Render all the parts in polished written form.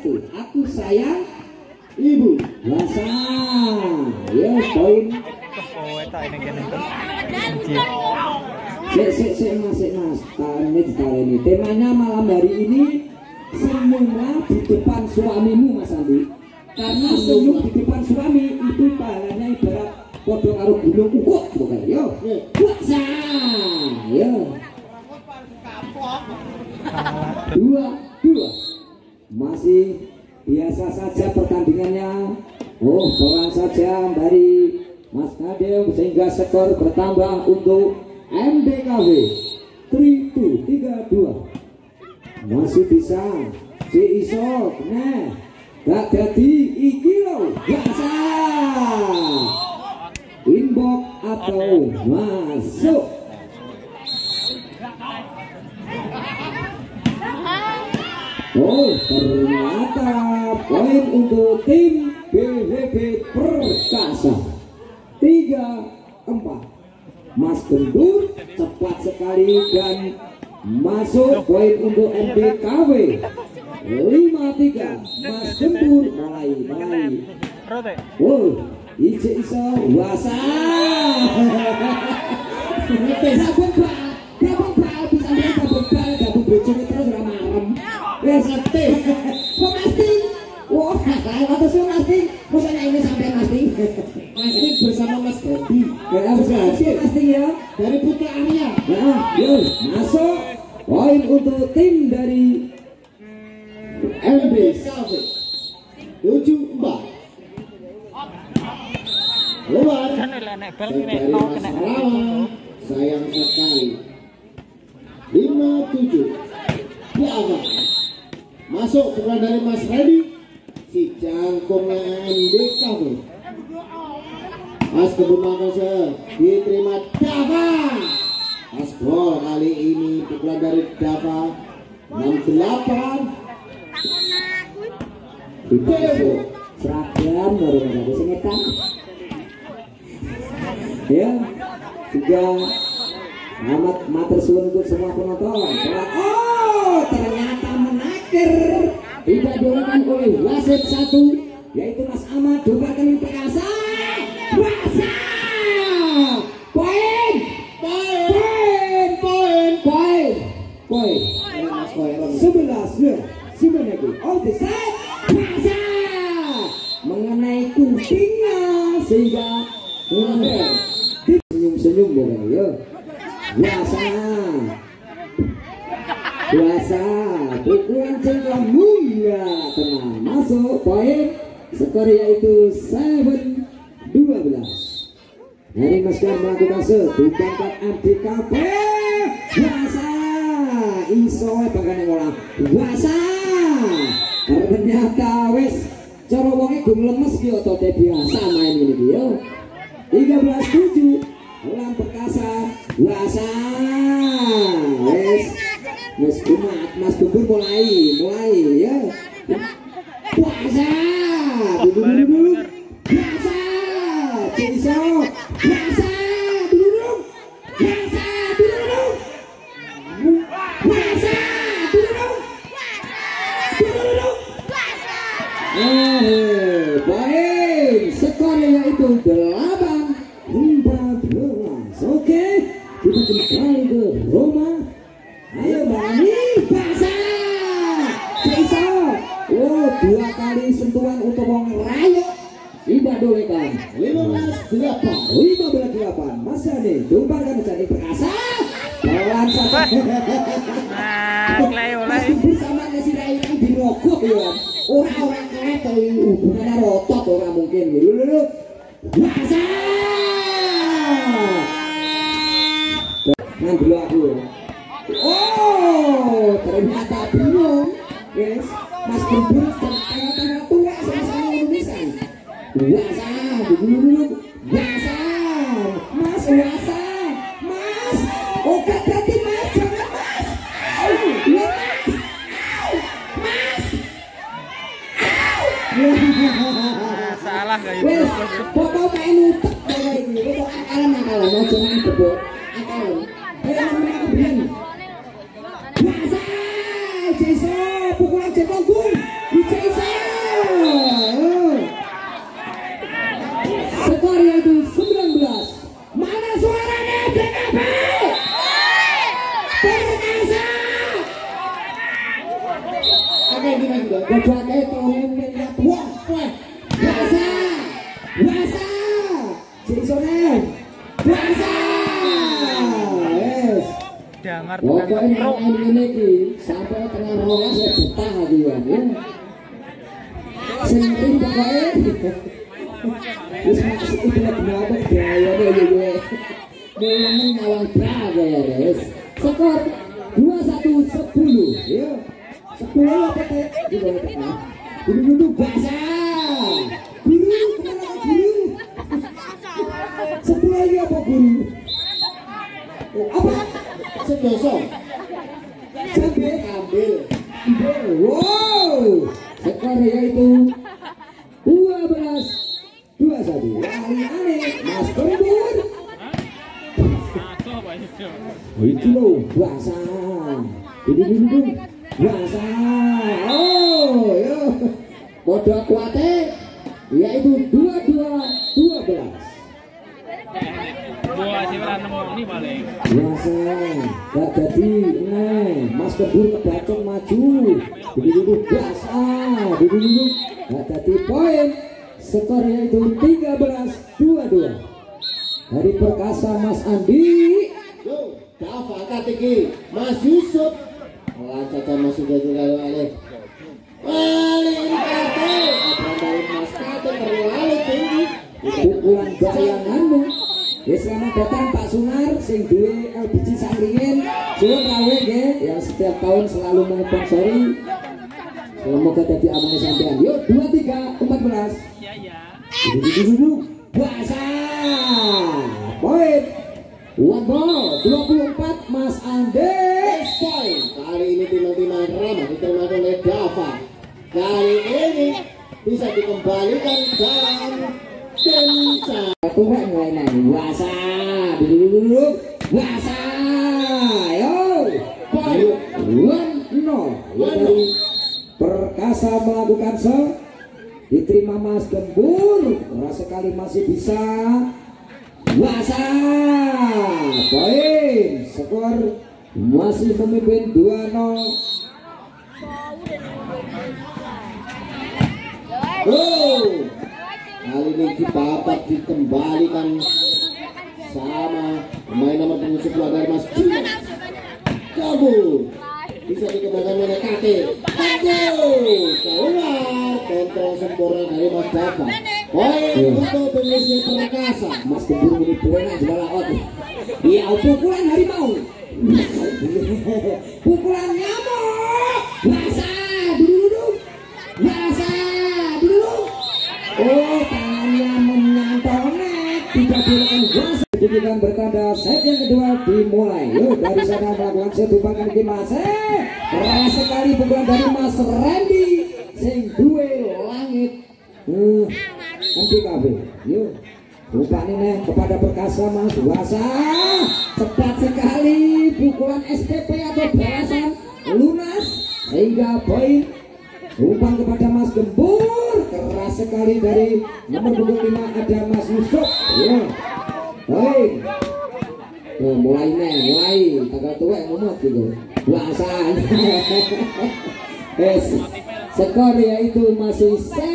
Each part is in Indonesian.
satu. Aku sayang ibu. Wasa. Ya poin. Mas. Ini temanya malam hari ini senyumlah di depan suamimu, Mas Andi. Karena senyum di depan suami itu pahalanya ibarat podo karo gunung ukuk bukan. Yo. Wasa. Yo. 2-2. Masih biasa saja pertandingannya. Bola saja dari Mas Kadem sehingga skor bertambah untuk MBKW 3-2. Masih bisa si iso nah gak jadi iki lo biasa inbox atau masuk. Ternyata poin untuk tim BWB Perkasa 3-4. Mas Gendur cepat sekali dan masuk poin untuk MBKW 5-3. Mas Gendur mulai. Iso wasa. Gabung bal bisa gabung bocor terus ora marem. Wes aktif. Kok pasti? Wah, atau sih pasti. Maksudnya ini sampai pasti. Pasti bersama Mas Gadi. Pasti ya. Dari Putra Arya. Nah, yuk masuk. Poin untuk tim dari MBKW 7-4. Luar dari Mas Rawa, sayang sekali 5-7 di awal. Masuk bukan dari Mas Redi, si jangkung MBKW. Mas Kebun Makassar diterima Dava. Aspol kali ini pukulan dari Dava 68. Dewo seragam baru ada sengetan. Ya, juga selamat matur suwun untuk semua penonton. Ternyata menakir tidak dilakukan oleh wasit 1 yaitu Mas Ahmad Dubakan Perkasa. Wasa poin 11 lagi all the side. Wasa mengenai kupingnya sehingga senyum boleh ya. Wasa pukulan cengkram mulia tenang masuk poin skor yaitu 7-12. Hari Maskar melakukan sedangkan MBKW Wasa iso bahkan ngolah Wasa ternyata wes cara wonge gung lemes ki oto biasa main ngene iki yo. 13-7 Ulang Perkasa Wasa Mas Gubur mulai ya. Wasa duduk Wasa Ciso Wasa duduk Wasa duduk Wasa duduk baik skornya yaitu 8-14. Oke, kita kembali ke Roma. Ayo Bani Basa Ciso. 2 kali sentuhan untuk wong rayo tidak dolekan. 15-8 Mas Ade jumparkan menjadi Perkasa lawan sama bersama si Rai yang dirokok ya. Orang-orang kereta hubungannya rotot orang mungkin dulu Wasa nang dulu aku. Ternyata bingung guys. Mas Gubur tengah-tengah tua sama-sama Indonesia. Wasa dulu Wasa Mas Wasa Mas oke ganti Mas jangan Mas Mas salah kayak itu pokok kayak nutup kayak ini pokok akalan mau jangan bebek akalan aku bilang Wasa Ciso pukulan jempol gul di Ciso Oke, gimana juga? Gojoknya tolong lihat. Wah, biasa, biasa. Jasonen, biasa. Yes. Dangar pokoknya main ini ki sampai tengah rolas ya betah dia ya. Senting pokoknya. Terus masih itu kenapa gaya deh gue. Mulai ngawang berapa ya guys. Skor 21-10 ya. 10 apa teh? Dulu bahasa. Guru kemana guru? 10 lagi apa guru? Apa? Sedosong. Ambil. Wow. Skor yaitu 12-21. Aneh Mas Kembur. Itu loh bahasa. Dulu bahasa. Oh, yo. Kode kuate yaitu 22-12. Biasa, gak jadi. Mas Kebur kebacok maju. Dulu biasa. Dulu gak jadi poin. Skor yaitu 13-22. Dari Perkasa Mas Andi. Yo, Dava Katiki, Mas Yusuf. Lancakan Mas juga alih. Alih kate. Apa Mas kate terlalu tinggi. Pukulan bayanganmu. Ya selamat datang Pak Sunar sing duwe LPG Sangringin. Suwun rawuh nggih yang setiap tahun selalu mensponsori. Semoga dadi amane sampean. Yuk 23-14. Iya ya. Dulu bahasa. Poin. One ball 24 Mas Andes. Poin. Kali ini timang-timang ramah diterima oleh Dava. Kali ini bisa dikembalikan dalam kencang. Aku nggak ngelain bahasa. Dulu bahasa. Yo. Poin 1-0. Dari Perkasa melakukan serve. Diterima Mas Gembur. Sekali masih bisa. Bahasa. Poin. Skor masih memimpin 2-0. Oh, kali ini dipapat dikembalikan sama pemain nomor punggung 11 dari Mas Juna. Kabur. Bisa dikembalikan oleh Kate. Keluar. Kontrol sempurna dari Mas Dava. Poin untuk pengisi Perkasa. Mas Gembur ini poin aja laut. Iya, pukulan harimau. Pukulan nyamuk. Bahasa. Dulu. Bahasa. Dulu. Oh, tangannya menyantolnek. Tidak dilakukan bahasa. Didikan bertanda set yang kedua dimulai. Yuk dari sana melakukan setumpakan ke Mas. Keras sekali pukulan dari Mas Randy. Sing duwe langit. MPKB. Yuk. Rupanya nih kepada Perkasa Mas Wasa. Cepat sekali pukulan SPP atau balasan lunas sehingga poin. Umpan kepada Mas Gembur. Keras sekali dari nomor punggung 5 ada Mas Yusuf. Ya. Poin. Mulai tanggal tua yang mumet gitu. Balasan. Yes. Skor yaitu masih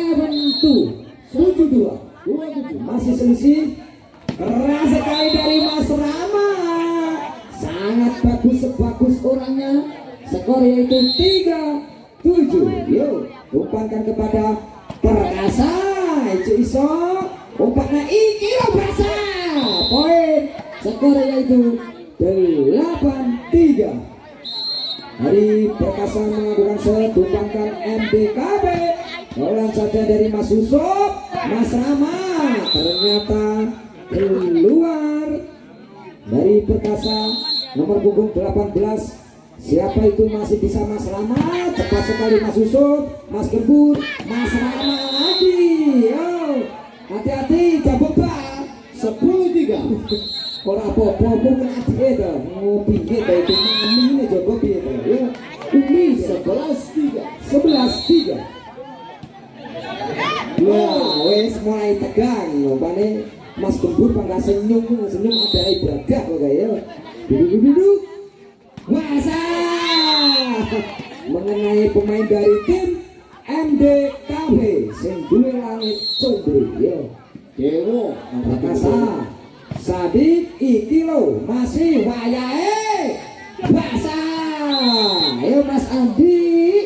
7-2. Masih selisih. Keras sekali dari Mas Rama. Sangat bagus orangnya. Skor yaitu 3-7. Yuk, umpankan kepada Perkasa. Iso umpannya iki lo Perkasa. Poin. Skor yaitu 8-3. Dari Perkasa melakukan set, umpankan MDKB. Bola saja dari Mas Yusuf. Mas Rama ternyata keluar dari Perkasa nomor punggung 18. Siapa itu masih bisa Mas Rama? Cepat sekali Mas Yusuf, Mas Gembur, Mas Rama lagi. Yo, hati-hati jabut bal. 10-3. Ora apa-apa mungkin itu ngopi gitu itu ini jago gitu. Ya, ini 11-3. Wah, wes mulai tegang lopane Mas Gembur pangga senyum ada ibadah kok ya. Duduk. Masa. mengenai pemain dari tim MDKB sing duwe langit combro ya. Dewo Prakasa Sadik iki lo masih wayahe Basa. Ayo Mas Andi.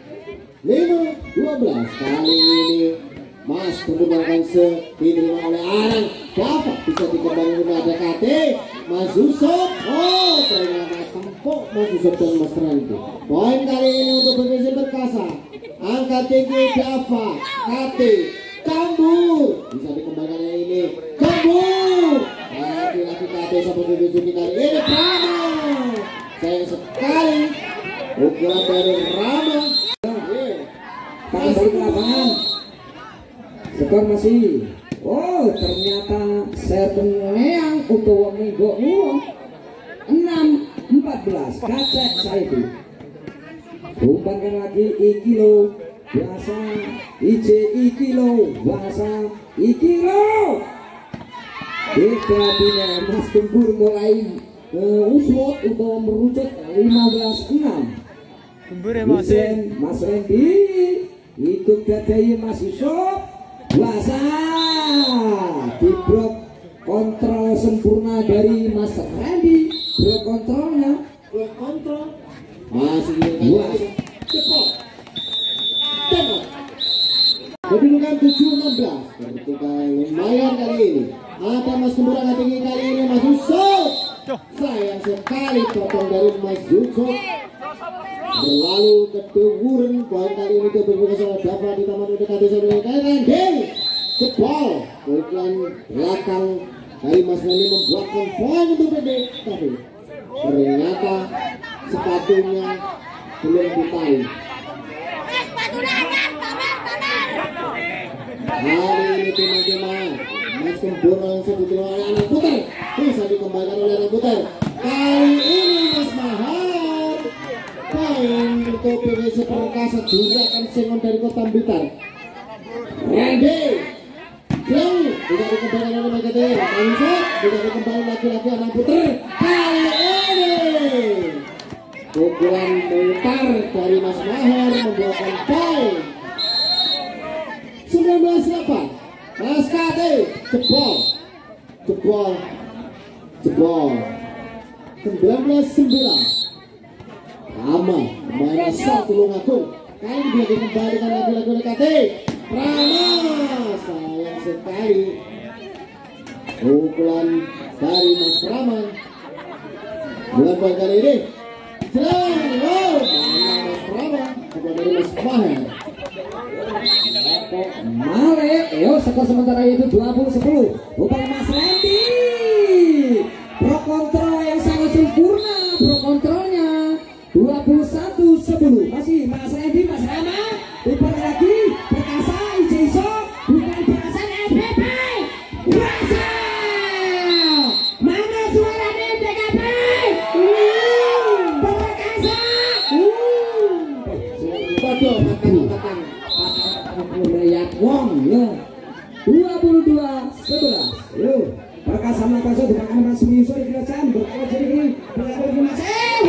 5-12 kali ini Mas menggunakan diterima oleh Arang. Dapat bisa dikembangkan oleh DKT Mas Yusuf. Oh ternyata tempuk Mas Yusuf dan Mas Randy. Poin kali ini untuk BPC Perkasa. Angkat tinggi Dava KT Kambur bisa dikembangkan ini Kambur. Laki-laki KT sampai BPC kali ini Rama. Sayang sekali ukuran dari Rama. Tangan balik ke lapangan. Skor masih. Oh ternyata Serpeneang untuk Minggu 6-14 kacek Saidi. Umpankan lagi Ikilo biasa IJ Ikilo biasa Ikilo. Kita punya Mas Gembur mulai usut untuk merucut 15-6. Mas Randy ikut gadai Mas Yusuf biasa diblok kontrol sempurna dari Mas Randy. Blok kontrolnya masih cepat tembak kedudukan 7-16 ketika lumayan kali ini ada Mas Kemburan tinggi kali ini Mas Yusuf. Sayang sekali potong dari Mas Yusuf berlalu ke Dewuren. Poin kali ini ke Bukasara dapat di taman UDKT sampai kalian jebol pukulan belakang dari Mas Nani membuatkan poin untuk PD. Tapi ternyata sepatunya belum ditarik. Hari ini teman-teman Mas Kembur yang diterima oleh anak putar bisa dikembalikan oleh anak putar. Kali ini Mas Mahar poin untuk PWC Perkasa Juragan Sengon dari Kota Blitar. Randy jauh tidak dikembalikan oleh Mas Ketir. Tidak dikembalikan lagi-lagi anak putar. Kali ini pukulan mutar dari Mas Mahar membuahkan poin 19-8. Mas KT jebol 19-9. Rama pemain asal Tulungagung kali dia dikembalikan lagi-lagi oleh KT Rama. Sayang sekali pukulan dari Mas Rama. Bulan poin kali ini Mas Rama pukulan dari Mas Mahar. Mare, skor sementara itu 20-10. Upaya Mas Randy. Pro kontrol yang sangat sempurna. Pro kontrolnya 21-10. Masih Mas Randy, Mas Rama. Upaya lagi Perkasa Ijo. Bukan Perkasa FBP. Perkasa. Mana suaranya BKP? Perkasa. Bodoh makan. Melihat Wong ya 22-11 yo Perkasa Makassar dengan Mas Miso di kerajaan berkala jadi ini berkala di Mas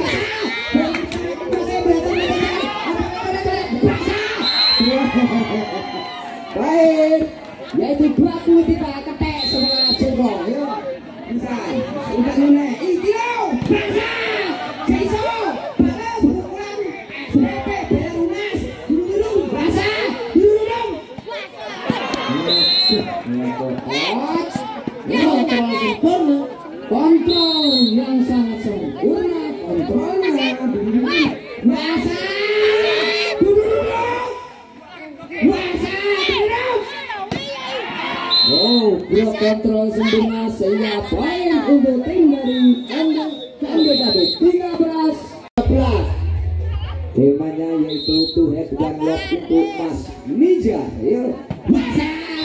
baik yaitu 23 ketek sebelah jengkol yo bisa udah nenek iki lo Perkasa Jaiso balas pukulan SPP bela lunas dulu Perkasa kontrol yang sangat sempurna. Kontrolnya biasa blok kontrol sempurna sehingga poin untuk tim dari MDKB 13-11. Temanya yaitu to head one lock untuk Mas Ninja ya. Masa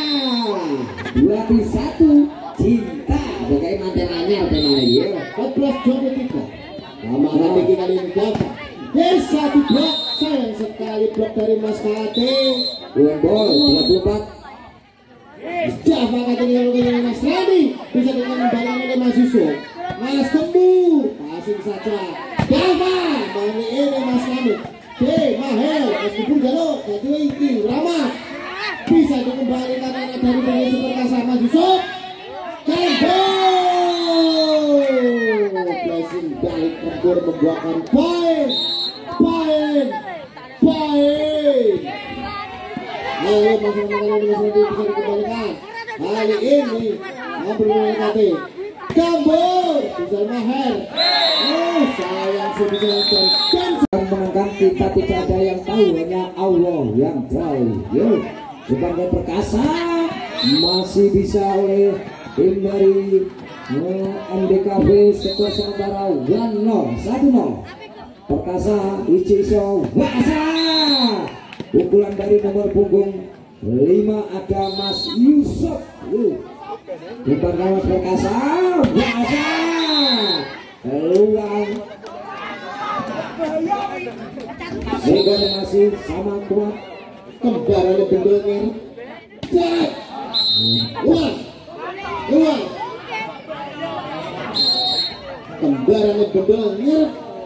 21 cinta pakai mantenanya ya 14-23. Nama tinggi kali ini dapat desa di blok. Sayang sekali blok dari Mas KT. One ball 24. Java katanya dengan Mas Randy bisa dengan balangan oleh Mas Yusuf. Mas Kembur passing saja Java ini Mas Randy meskipun jaluk jadi iki Rahmat bisa dikembalikan anak dari pengisi perkasa maju sok blessing dari Kempur membuahkan poin. Ayo masing-masing bisa dikembalikan kali ini bermain kaki Kempur bisa Maher. Sayang sebisa dan menangkan kita tidak ada yang tahu, hanya Allah yang tahu. Yuk, bukan perkasa masih bisa oleh tim dari MDKB skor sementara 1-0. Perkasa Iciso Wasa. Pukulan dari nomor punggung 5 ada Mas Yusuf. Bukan Mas Perkasa Wasa. Peluang sehingga masih sama kuat. kembarannya bendelnya cek uang kembarannya bendelnya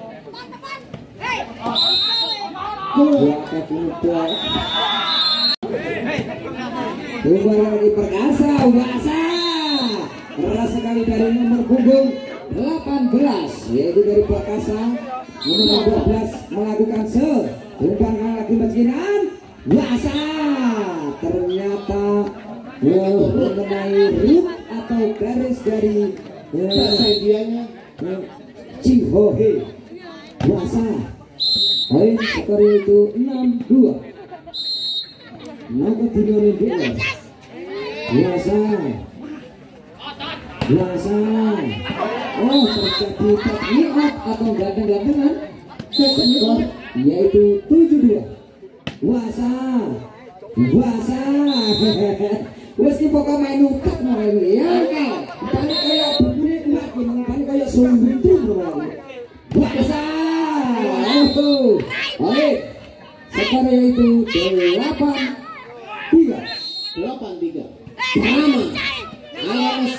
Bukan lagi Perkasa Wasa. Keras sekali dari nomor punggung 18 yaitu dari Perkasa. Nomor 12 melakukan umpan lagi meskinan Wasa ternyata mengenai rib atau garis dari sedianya Cihohe Wasa. Poin skor itu 6-2. Maka Dinori Bela Wasa. Oh, terjadi teknik atau ganteng-gantengan yaitu 7-2. Wasa. Meski pokok main utak mau ya kan. Paling kayak begini kuat gimana paling kayak sumbu itu Wasa. Baik. Sekarang yaitu 8-3. Alamas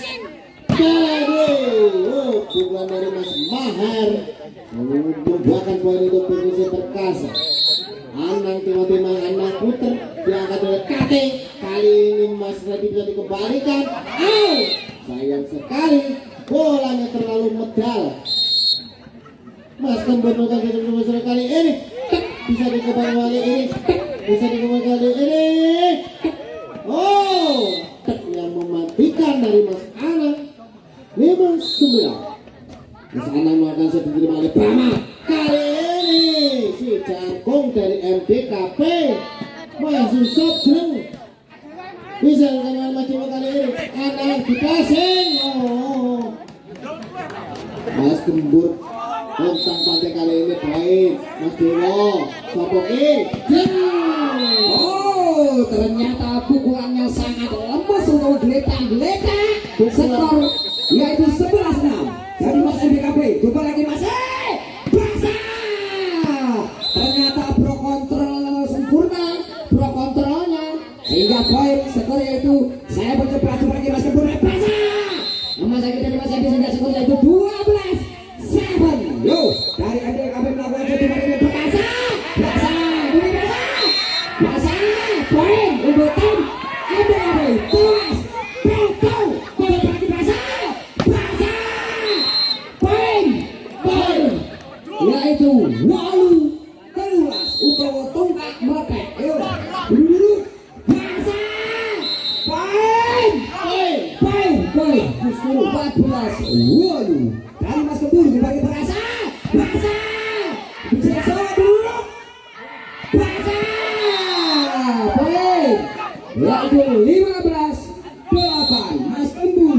bukan dari Mas Maher membuahkan poin untuk Persija Perkasa. Anang timah-timah anak puter diangkat oleh KT. Kali ini Mas Redi bisa dikembalikan. Sayang sekali bolanya terlalu medal. Mas Kempur kali ini bisa dikembalikan kali ini. Yang mematikan dari Mas Anang 5-9. Mas Anang melakukan set diterima oleh Brahma. Kali ini si jangkung dari MDKP Mas Yusuf Jeng bisa dengan maju kali ini. Anang dipasing. Mas Kempur tentang pantai kali ini baik. Mas Dewo Sopoki Jeng. Ternyata pukulannya sangat lemes untuk geletak. Skor yaitu 11-6 dari Mas MDKB. Coba lagi Mas Basa. Ternyata pro kontrol sempurna, pro kontrolnya sehingga poin skor yaitu saya bercepat lagi Mas Kempur Basa. Mas lagi dari Mas Adi sehingga skor yaitu 12-7. Yo dari MDKB melakukan satu kali Basa. Poin untuk tim MDKB. Tuas Betul pada bagi Basa. Poin yaitu 8-13 Utowo tungkak mepet. Ayo dulu Basa. Poin justru 14-8 dari Mas Kempur bagi Basa. Bisa dulu Basa. Yaitu 15-8 Mas Kempur.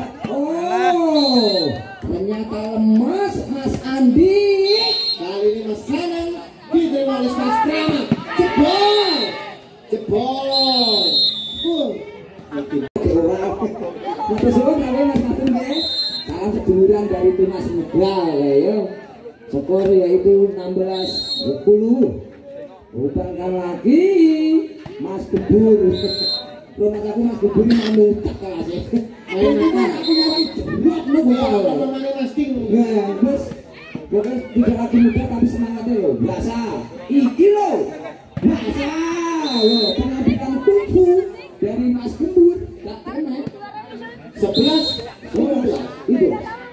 Ternyata lemas Mas Andi. Kali ini Mas Anang diterima oleh Mas Prama. Jebol. Salam seduluran dari Tunas Muda ya. Skor yaitu 16-10. Bukan lagi Mas Kempur. Mas aku Mas Kempur ini mau mutak kelasnya. Aku nyari jeblok Mas Ting. Ya, Mas. Bukan tidak lagi muda tapi semangatnya loh. Biasa. Iki loh. Bahasa pengambilan kungfu dari Mas Gembur gak kena. 11-19 itu.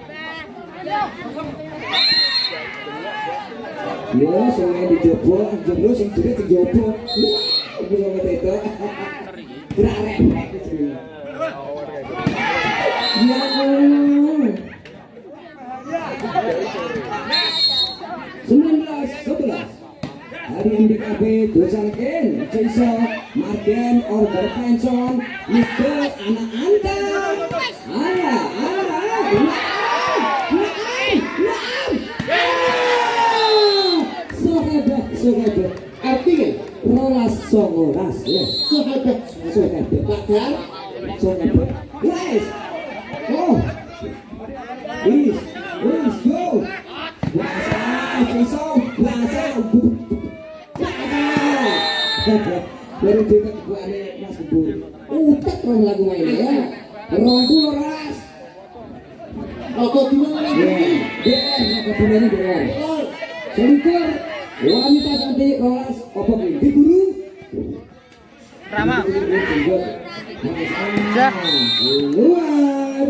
Ya, soalnya dijobo, jomblo sing duwe dijobo. Bisa ngeteto. Gerak repek iki. Ya Allah. 19-11. Hari MDKB dosanken Ciso Margen order pension Niko anak anda Sohebat Artinya rolas songolas ya sahabat bakal sohebat guys oh please go bahasa Ciso bahasa baru juga kebuaannya Mas Gembur utek rong lagu mainnya ya rong puluh ras rokok gimana lagi? rokok gimana dengar selikur wanita cantik rolas apa ini diguru Rama keluar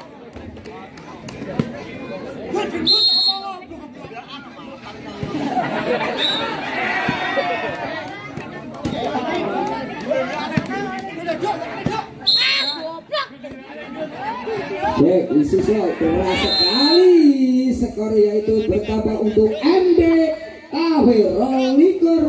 Cek isi keras sekali skor yaitu bertambah untuk MD KW Rolikur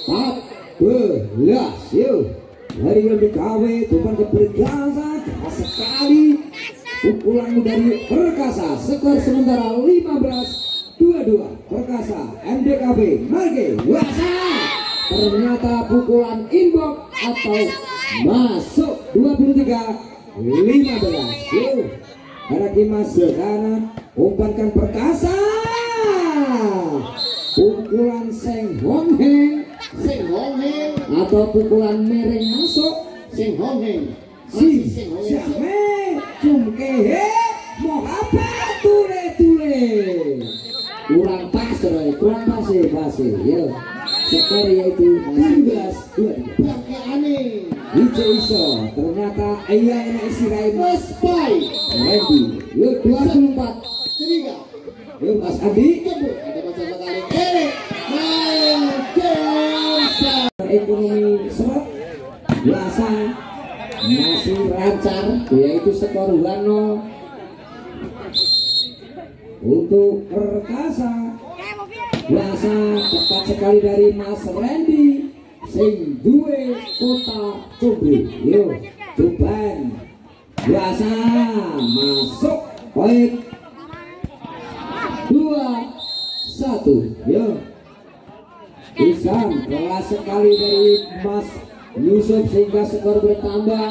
14 yuk dari MD KW depan ke Perkasa keras sekali pukulan dari Perkasa skor sementara 15-22 Perkasa MDKB Marge Wasa ternyata pukulan inbox atau masuk 23-15 yuk para Dimas kanan umpankan Perkasa pukulan Seng Hong Heng atau pukulan mereng masuk Seng Hong Heng si siame cumkehe mau apa tule kurang pas ya skor yaitu 17-23 Bangke aneh Ijo iso ternyata iya enak isi raim Mas Pai Randy yuk 24 Seringa yuk Mas Adi Kebut ada masalah kali main Kensa ekonomi seret biasa masih lancar yaitu skor 1-0 untuk Perkasa biasa tepat sekali dari Mas Randy sing duwe kota Cumbi yuk Cuban biasa masuk poin 2-1 yuk Isan kelas sekali dari Mas Yusuf sehingga skor bertambah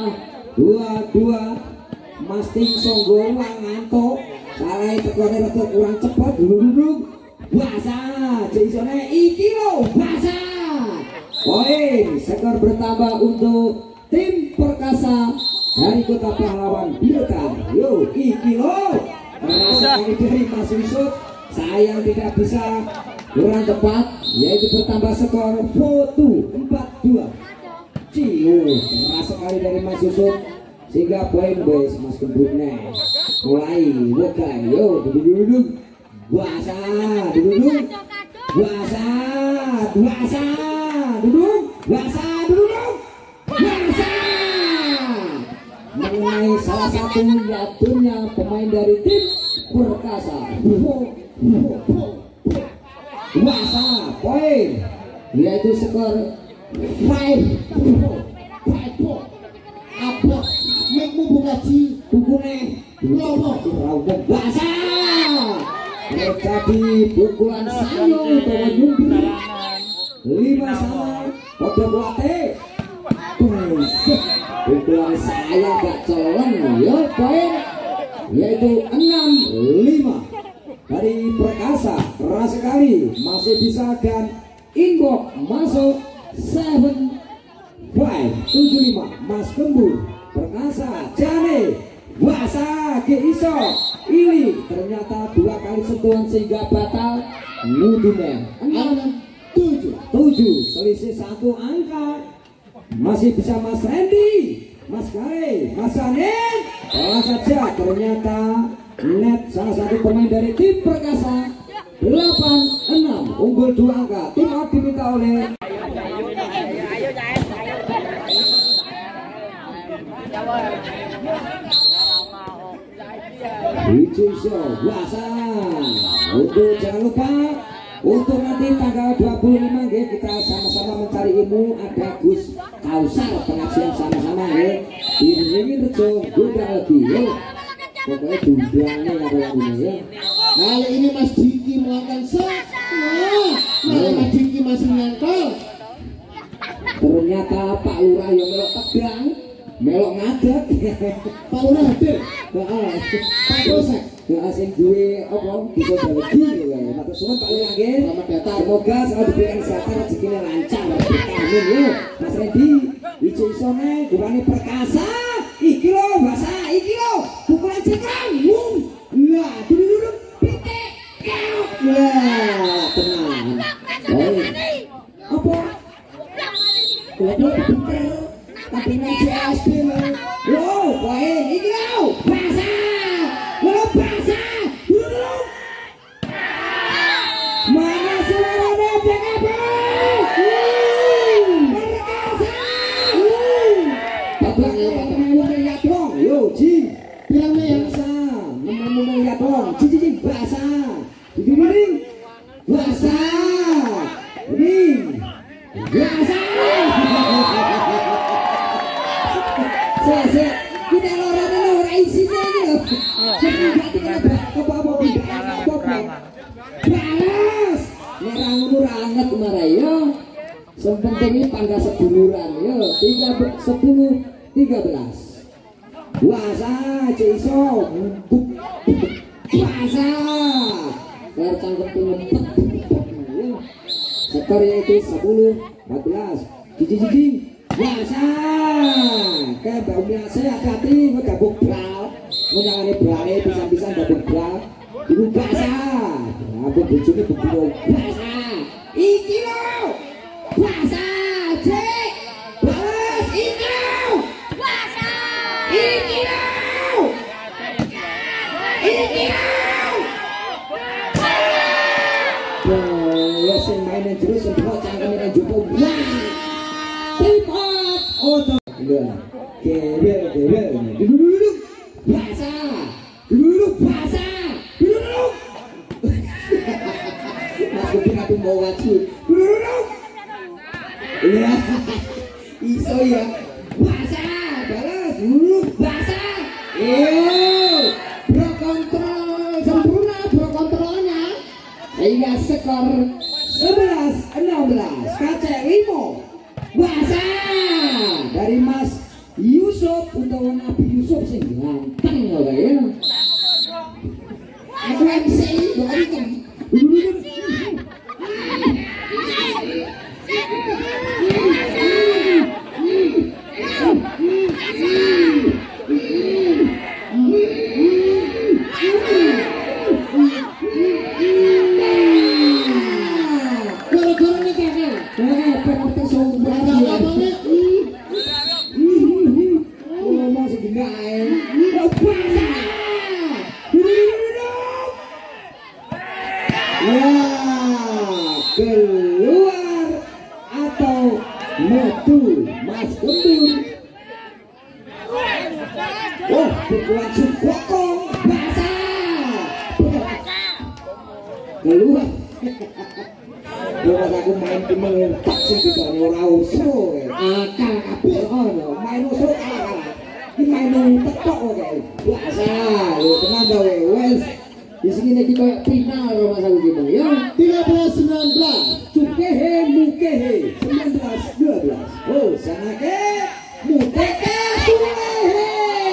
2-2 Mas Ting Songgol ngantuk salah tekornya rada kurang cepat duduk bahasa Jasonnya iki lo bahasa poin skor bertambah untuk tim Perkasa dari Kota Pahlawan Blitar yuk iki lo rasa dari Mas Yusuf sayang tidak bisa kurang tepat yaitu bertambah skor foto 4-2 ciu keras sekali dari Mas Yusuf sehingga poin boys Mas Gembur mulai bukan yo duduk bahasa duduk bahasa duduk bahasa mengenai salah satu yaturnya pemain dari tim Perkasa bahasa poin yaitu skor 5-4 apa mekmu bukaji tukune lomo bahasa terjadi pukulan sanyo utawa nyumbir 5 sama pada buate pukulan saya gak colong ya poin yaitu 6-5 dari Perkasa keras sekali masih bisa dan inbox masuk 7-5 Mas Gembur Perkasa Jane Wasa ke iso ini ternyata 2 kali sentuhan sehingga batal ngudune 6-7 7, selisih 1 angka. Masih bisa Mas Randy, Mas Kare, Mas Anin. Bola saja, ternyata net salah satu pemain dari tim Perkasa. 8-6, unggul 2 angka. Tim out diminta oleh Wijuso Wasa. Untuk jangan lupa untuk nanti tanggal 25 ya, kita sama-sama mencari ilmu. Ada Gus Kausar pengajian sama-sama ya. Ini Rejo Gudang lagi ya. Pokoknya dundangnya yang ini ya. Kali ini Mas Diki melakukan set. Nah, Mas Diki masih nyangkol. Ternyata Pak Lurah yang melok tegang, melok ngadeg. Pak Lurah hadir. Pak Polsek. Ya asing gue apa bisa bagi ya. Matur suwun Pak Lurah nggih. Selamat datang. Semoga selalu diberikan kesehatan, rezekinya lancar. Amin ya. Mas Randy, ijo isone gurane Perkasa. Iki lho, Basa, iki lho. Pukulan cekrang. Lah, dulu pitik. Lah, tenang. Apa? Kalau pinter, tapi nanti SD loh, poin, iki loh, Basa, lo Basa, dulu, mana suaranya BKB, Perkasa, mau melihat dong, yo Ji, bilang Basa, mau melihat dong, Ji Basa, ini, Basa, ini, Basa. Saya kita lorong isinya ini loh. Jadi berarti kena apa-apa balas. Merang muranget marah yo. Sepenting pangga seduluran yo. 10-13. Puasa ciso. Puasa. Biar cangkem ngempet. Skor yaitu 10-14. Cici. Puasa. Kayak Mbak Umi saya hati-hati, mau gabung bral, mau nyangani bralnya bisa-bisa gabung bral. Ibu Basa, aku bujurnya begitu Basa. Iki lo, Basa, cek, balas iki lo, Basa, iki lo, iki lo. Ya sing mainin terus semua cangkemnya Joko. Tim out, otot. Dulu Basa, dulu Basa, dulu. Mas Kuping aku mau wajib. Dulu. Iya, iso ya. Basa, balas dulu Basa. Bro kontrol sempurna, bro kontrolnya. Sehingga skor 11-16. KC5 Basa dari Mas Yusuf utawa Nabi Yusuf sing ganteng lho ya. Aku MC bakal kan. Keluar atau metu Mas Guntur. Oh, pukulan Subokong Basa. Keluar. Kalau aku main di mengentak sih tidak ora usro. Akal kabeh ono, main usro kalah. Iki main mentek kok Basa. Lho tenan to wes. Di sini lagi kayak final rumah aku gitu ya. 13-19. Cukehe mukehe 19-12. Oh sanake mukeke sulehe.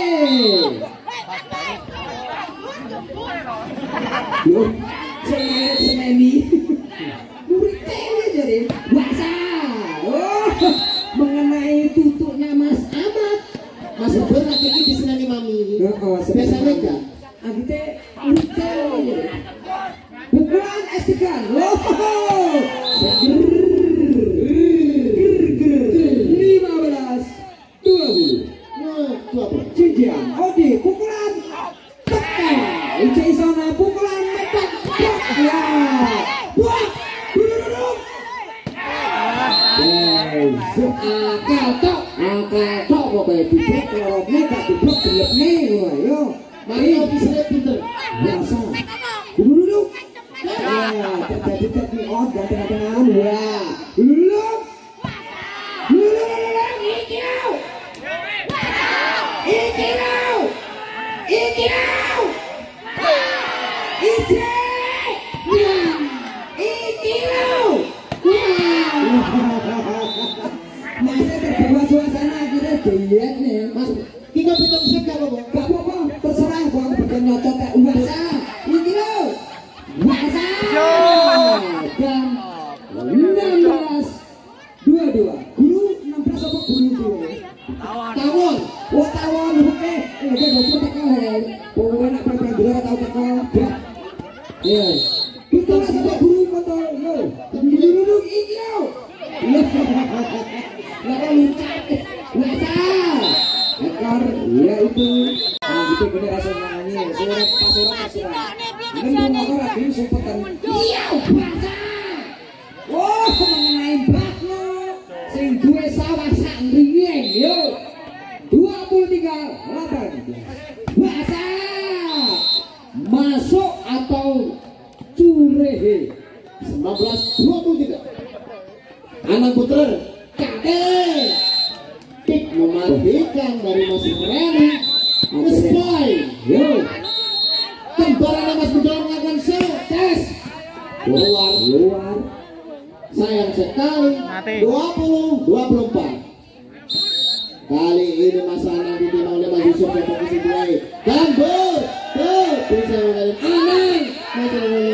Yo, semeni. Muritnya jadi Basa. Oh, mengenai tutupnya Mas Ahmad. Mas Bur lagi di senani mami. Biasanya enggak. Agite pukulan S3. Loh. Akal tok pokoknya diblok lorotnya gak diblok gelapnya yo. Mari ofisialnya pinter. Biasa. Duduk. Ya, terjadi teknik out dan tengah-tengahan ya. Duduk. Masih terbawa suasana kita dilihat nih mas. Kita pinter sih gak apa-apa. Gak apa-apa, terserah bang bikin nyocok kayak uasa. Ini lo uasa dan 16-22. Guru 16 apa guru dulu? Tawon. Wah tawon oke. Oke dokter teko ya. Pokoknya nak perang dulu atau teko. Ya. Kita sama guru motor lo. Duduk iki lo. Laka luncat. Uasa. Ekor ya itu gitu gede rasanya nyanyi suara pasuran ini mau motor lagi sumpetan iya bahasa wah mengenai bakno sing duwe sawah sak ngriyen yo 23-18 bahasa masuk atau curehe 19-23. Anak puter kakek pik mematikan dari Mas Reni. Ngespoy yo tembalannya Mas Budol melakukan show tes luar sayang sekali. 20-24. Kali ini Mas Anang ditimang oleh Mas Yusuf yang posisi 2 gambur tuh bisa mengalami Anang masih